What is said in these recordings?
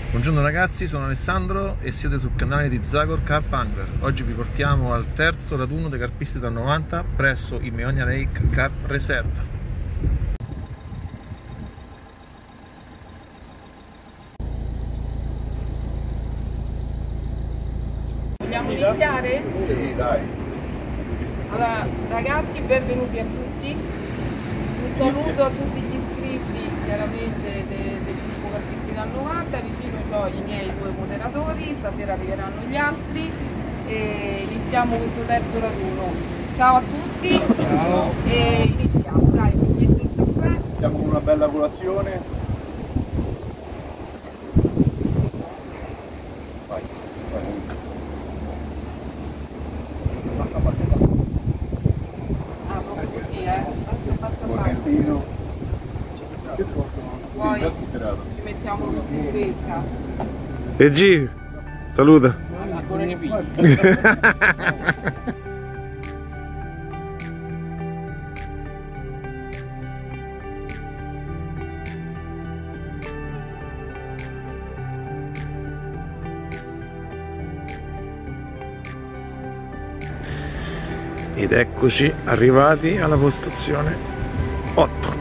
Buongiorno ragazzi, sono Alessandro e siete sul canale di Zagor Carp Angler. Oggi vi portiamo al terzo raduno dei carpisti da 90 presso il Meonia Lake Carp Reserve. Vogliamo iniziare? Sì, dai. Allora ragazzi, benvenuti a tutti. Un saluto a tutti gli iscritti chiaramente del gruppo Carpisti da 90. Vicino ho i miei due moderatori, stasera arriveranno gli altri e iniziamo questo terzo raduno. Ciao a tutti. Ciao. E iniziamo, dai, metto il caffè. Siamo con una bella colazione. Vai, vai. Ah, proprio così, basta Con fare. il vino. Poi Sì, già ci mettiamo tutti in pesca. E G, saluta. Ancora ne piglio. Ed eccoci arrivati alla postazione 8.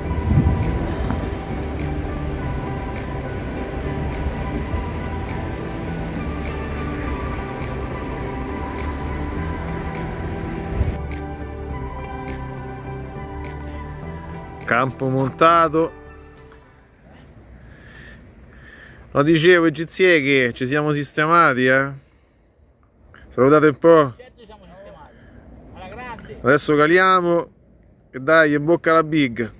Campo montato. Lo dicevo, egizie, che ci siamo sistemati, salutate un po'. Adesso caliamo e dai, in bocca alla big.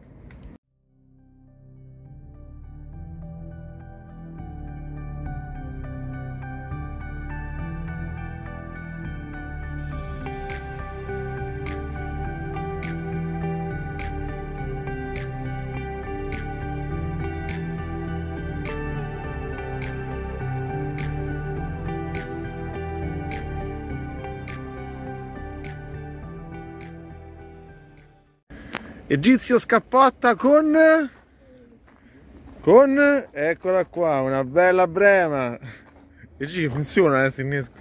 Egizio scappotta con eccola qua, una bella brema. Egizio funziona adesso innesco.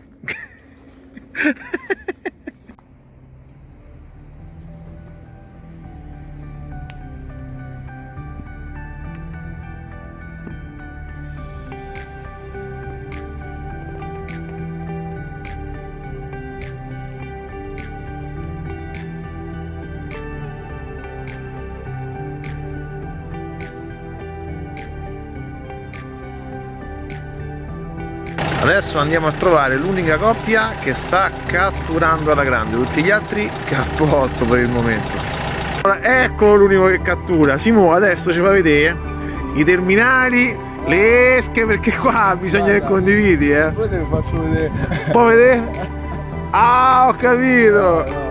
Adesso andiamo a trovare l'unica coppia che sta catturando alla grande, tutti gli altri cappotto per il momento. Allora, eccolo l'unico che cattura. Simo adesso ci fa vedere i terminali, le esche, perché qua bisogna che condividi, Poi te le faccio vedere. Può vedere? Ah, ho capito!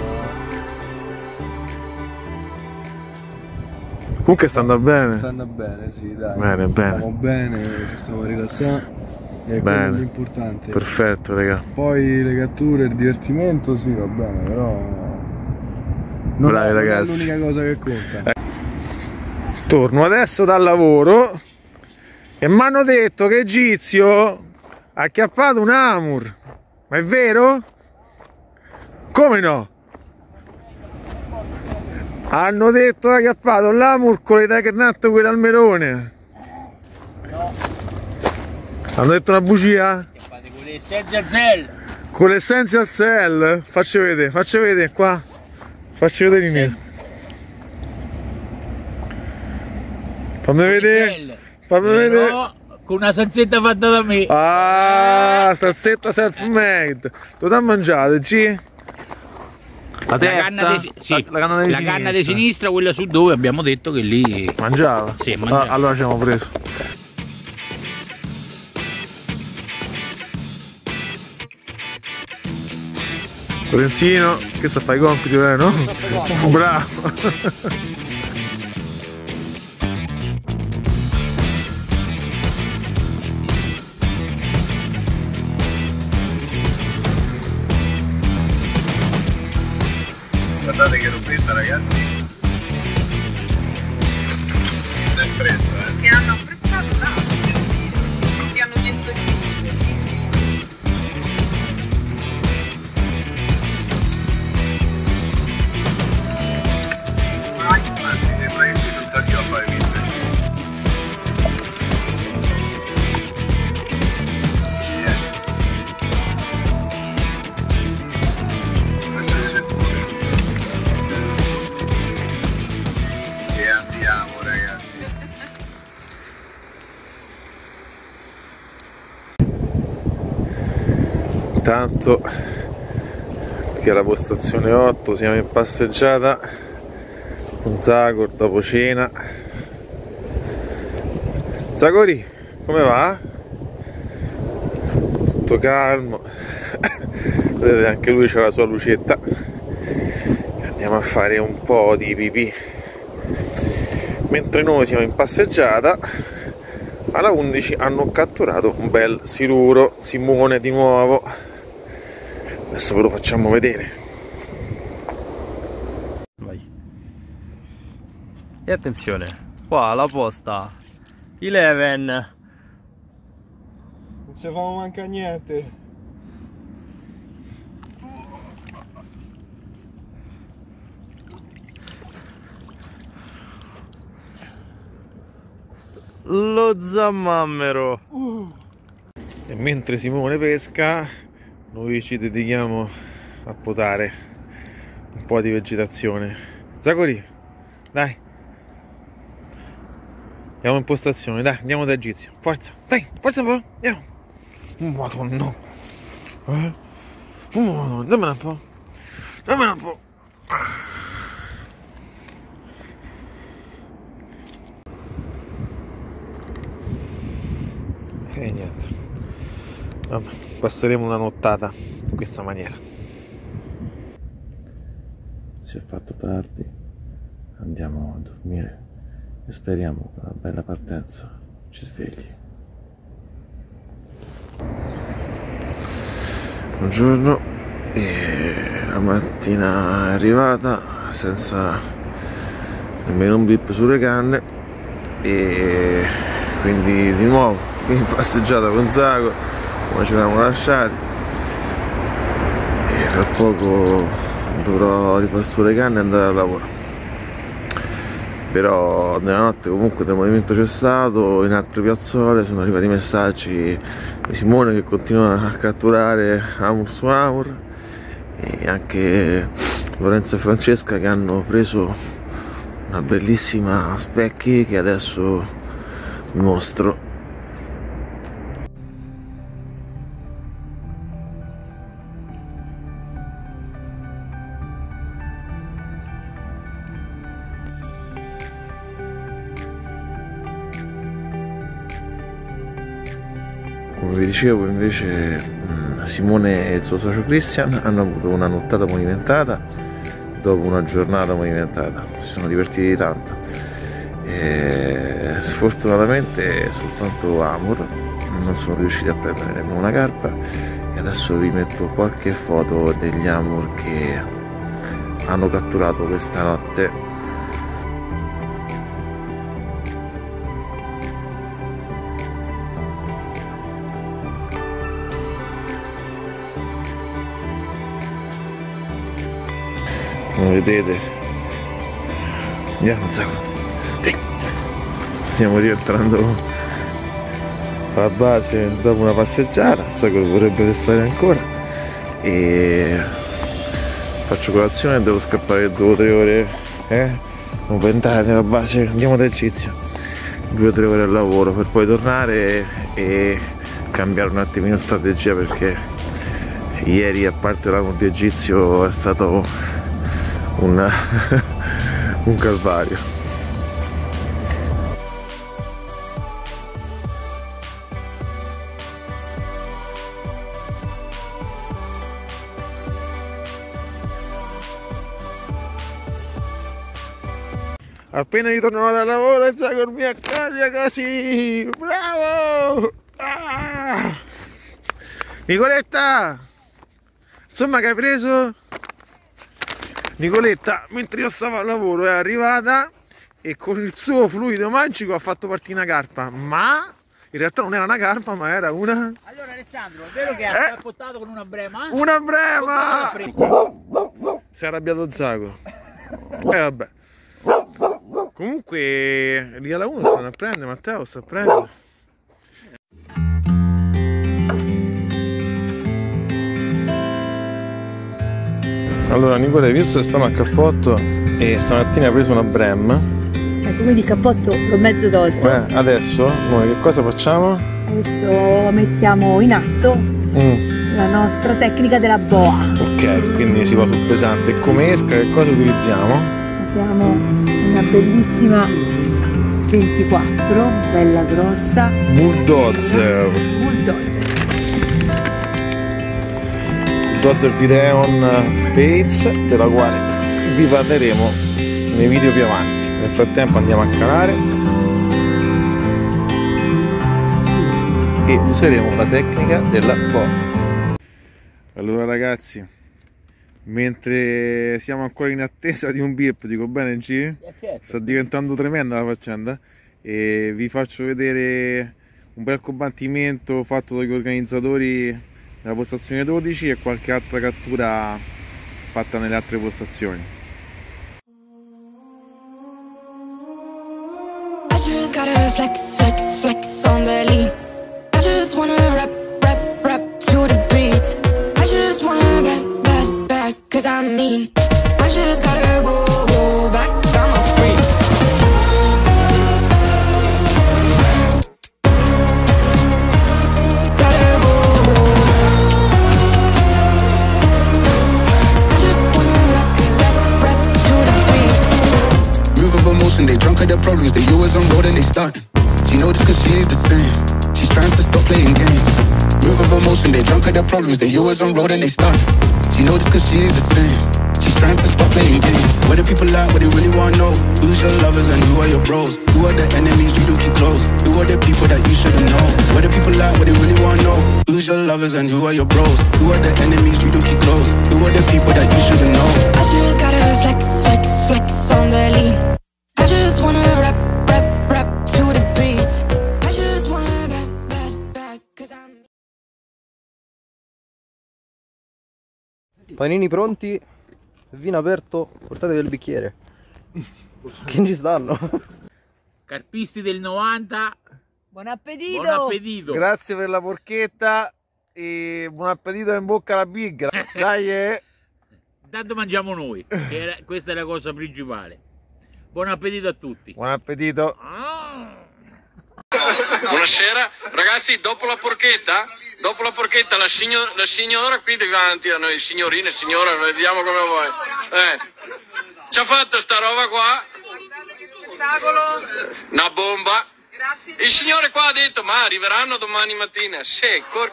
Comunque sta andando bene. Stanno bene, sì, dai. Bene, bene. Stiamo bene, ci stiamo rilassando. È Bene. quello l'importante. Perfetto, raga. Poi le catture, il divertimento, sì, va bene, però. Bravi, non ragazzi. è l'unica cosa che conta. Torno adesso dal lavoro e mi hanno detto che Egizio ha acchiappato un Amur. Ma è vero? Come no? Hanno detto che ha acchiappato l'Amur con le Tiger Nut, quelle al melone. Hanno detto una bugia? Con l'Essential Cell. Con l'Essential Cell? Faccio vedere qua. Faccio vedere l'innesco. Fammi vedere. Fammi vedere. Con una salsetta fatta da me. Ah, salsetta self-made. Dove t'ha mangiato, G? La terza? La canna di sinistra, quella su dove abbiamo detto che lì Mangiava? Sì, mangiava. Ah, allora ci abbiamo preso. Lorenzino, che sta a fare i compiti, no? Bravo! Guardate che robbetta, ragazzi. È fresco, Che hanno apprezzato tanto. Intanto qui alla postazione 8 siamo in passeggiata con Zagor dopo cena. Zagori, come va? Tutto calmo. Vedete, anche lui c'ha la sua lucetta. Andiamo a fare un po' di pipì mentre noi siamo in passeggiata. Alla 11 hanno catturato un bel siluro, Simone di nuovo. Adesso ve lo facciamo vedere. Vai. E attenzione, qua la posta 11. Non si fa manca niente. Lo zammammero. E mentre Simone pesca, noi ci dedichiamo a potare un po' di vegetazione. Zagori, dai. Andiamo in postazione, dai, andiamo da Egizio. Forza, dai, forza un po', andiamo. Madonna. Madonna, dammela un po'. Dammela un po'. E niente. Vabbè, passeremo una nottata in questa maniera. Si è fatto tardi, andiamo a dormire e speriamo che una bella partenza ci svegli. Buongiorno, e la mattina è arrivata senza nemmeno un bip sulle canne e quindi di nuovo in passeggiata con Zago come ci eravamo lasciati, e tra poco dovrò rifare sulle canne e andare al lavoro. Però nella notte comunque del movimento c'è stato, in altre piazzole sono arrivati messaggi di Simone che continua a catturare Amur su Amur, e anche Lorenzo e Francesca che hanno preso una bellissima specchi che adesso vi mostro. Come vi dicevo, invece Simone e il suo socio Christian hanno avuto una nottata movimentata dopo una giornata movimentata, si sono divertiti tanto e sfortunatamente soltanto Amur non sono riusciti a prendere nemmeno una carpa, e adesso vi metto qualche foto degli Amur che hanno catturato questa notte. Come vedete, andiamo, stiamo rientrando alla base dopo una passeggiata, so che vorrebbe restare ancora, e faccio colazione e devo scappare 2 o 3 ore, non puoi entrare alla base, andiamo da Egizio, 2 o 3 ore al lavoro per poi tornare e cambiare un attimino strategia, perché ieri, a parte la Monte Egizio, è stato un calvario. Appena ritornato dal lavoro e Zagor mi accade così, bravo! Ah! Nicoletta, insomma, che hai preso? Nicoletta, mentre io stavo al lavoro, è arrivata e con il suo fluido magico ha fatto partire una carpa, ma in realtà non era una carpa, ma era una... Allora Alessandro, è vero che ha portato con una brema? Una brema! Si è arrabbiato Zago. Vabbè. Comunque lì alla 1 stanno a prendere, Matteo sta a prendere. Allora Nicola, hai visto che stiamo a cappotto e stamattina hai preso una brem. Ecco, quindi il cappotto l'ho mezzo tolto. Adesso noi che cosa facciamo? Adesso mettiamo in atto la nostra tecnica della boa. Ok, quindi si va sul pesante. Come esca, che cosa utilizziamo? Usiamo una bellissima 24, bella grossa. Bulldozer. Bulldozer Pireon Pace, della quale vi parleremo nei video più avanti. Nel frattempo andiamo a calare e useremo la tecnica della boa. Allora ragazzi, mentre siamo ancora in attesa di un beep, dico bene G? Sta diventando tremenda la faccenda e vi faccio vedere un bel combattimento fatto dagli organizzatori della postazione 12 e qualche altra cattura fatta nelle altre postazioni. I just gotta flex, flex, flex on the lean. I just wanna rap, rap, rap to the beat. I just wanna back, back, back, cause I'm mean. I just gotta go, go back, I'm a freak. Gotta go, go. I just wanna rap, rap, rap to the beat. Move of emotion, they drunk of their problems. They always on road and they starting. She know this cause she's the same. She's trying to stop playing games. Move of emotion, they drunk of their problems. They always on road and they starting. She know this cause she's the same. She's trying to stop playing games. Where the people at, what they really wanna know. Who's your lovers and who are your bros? Who are the enemies you do keep close? Who are the people that you shouldn't know? Where the people at, what they really wanna know. Who's your lovers and who are your bros? Who are the enemies you do keep close? Who are the people that you shouldn't know? I just gotta flex, flex, flex on the lean. I just wanna rap, rap, rap to the beat. I just wanna back, back, back, cause I'm... Panini pronti, vino aperto, portate del bicchiere. Che non ci stanno? Carpisti del 90, Buon appetito! buon appetito. Grazie per la porchetta e buon appetito in bocca alla big. Dai Intanto mangiamo noi, questa è la cosa principale. Buon appetito a tutti. buon appetito. Buonasera ragazzi, dopo la porchetta la signora qui davanti a noi, signorina e signora, noi vediamo come vuoi. Ci ha fatto sta roba qua, Spettacolo. una bomba. Grazie. Il signore qua ha detto ma arriveranno domani mattina. Sì,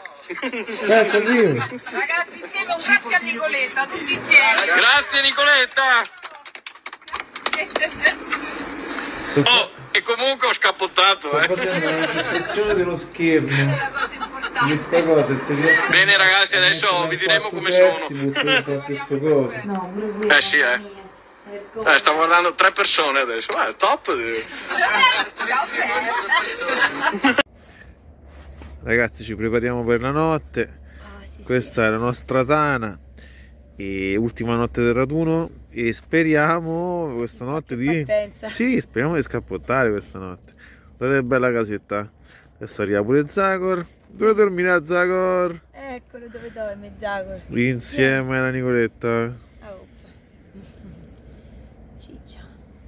Ragazzi, insieme un grazie a Nicoletta, tutti insieme. grazie Nicoletta. Oh, e comunque ho scappottato, Sto facendo la registrazione dello schermo. Questa cosa, se riesco Bene ragazzi, adesso vi diremo come sono. queste cose. No, pure quello. Sì, sto guardando 3 persone adesso, top. Ragazzi, ci prepariamo per la notte. Questa è la nostra tana e ultima notte del raduno e speriamo questa notte di... Partenza. Sì, speriamo di scappottare questa notte. Guardate che bella casetta. Adesso arriva pure Zagor. Dove dormirà Zagor? Eccolo dove dorme Zagor. Insieme alla Nicoletta. Oh. Ciccia.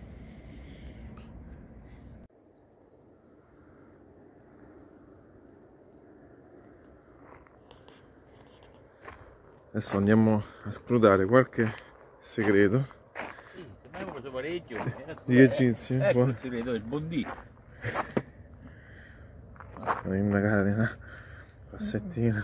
Adesso andiamo a scrutare qualche segreto. Abbiamo preso parecchio. Di che jeans? Ecco il segreto, il bondì. Una catena, passettina.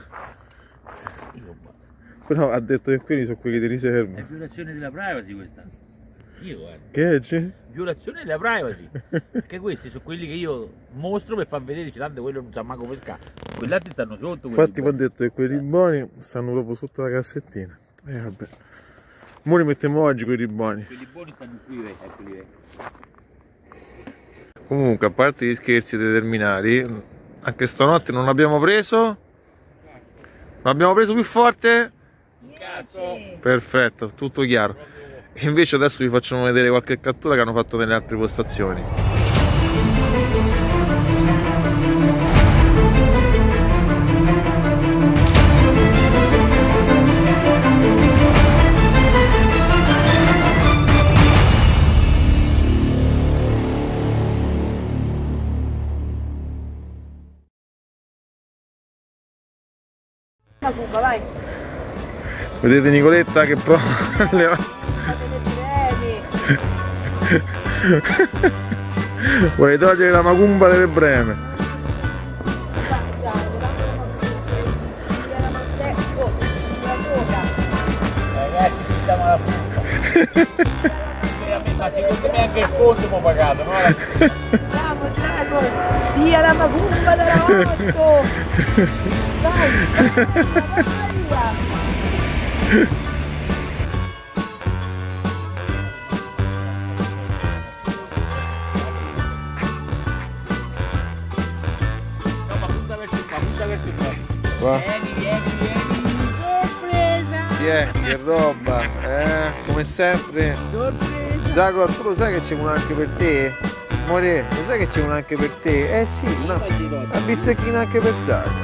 Però ha detto che quelli sono quelli di È riserva. violazione della privacy questa. Io guarda. Che c'è? Violazione della privacy. Perché questi sono quelli che io mostro per far vedere, dice, tanto quello non sa manco pescare. Quelli altri stanno sotto. Infatti mi ha detto che quelli buoni stanno proprio sotto la cassettina. Vabbè. Mo li mettiamo oggi quelli buoni. Quelli buoni stanno qui, eccoli. Comunque, a parte gli scherzi determinati, anche stanotte non abbiamo preso. Non abbiamo preso più forte? Cazzo! Perfetto, tutto chiaro. E invece adesso vi facciamo vedere qualche cattura che hanno fatto nelle altre postazioni. La Cuba, vai. Vedete Nicoletta che prova le... Vuole togliere la macumba delle breme. Ragazzi, ci stiamo alla frutta. Ma secondo me anche il fondo mi ha pagato, no? Andiamo, Giacomo, via la macumba della moto! Vai, via! No, ma punta verso il qua, punta verso il qua. Qua. Vieni. Sorpresa! Chi è? Che roba, come sempre. Sorpresa! Zagor, tu lo sai che c'è uno anche per te? More, lo sai che c'è uno anche per te? Eh sì, una bistecchina anche per Zagor.